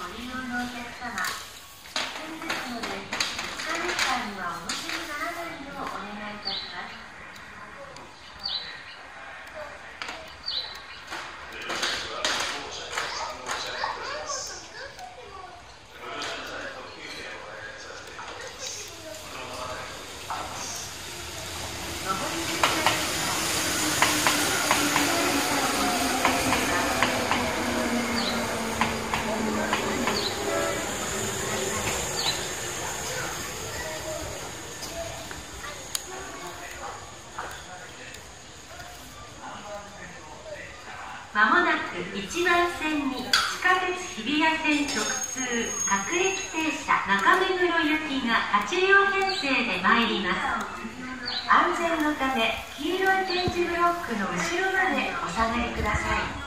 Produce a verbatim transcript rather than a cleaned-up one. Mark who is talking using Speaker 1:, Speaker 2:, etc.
Speaker 1: ご利用のお客様、危険ですので、地下列車にはお乗せにならないようお願いいたします。まもなくいちばん線に地下鉄日比谷線直通各駅停車中目黒行きがはち両編成で参ります。安全のため黄色い点字ブロックの後ろまでお下がりください。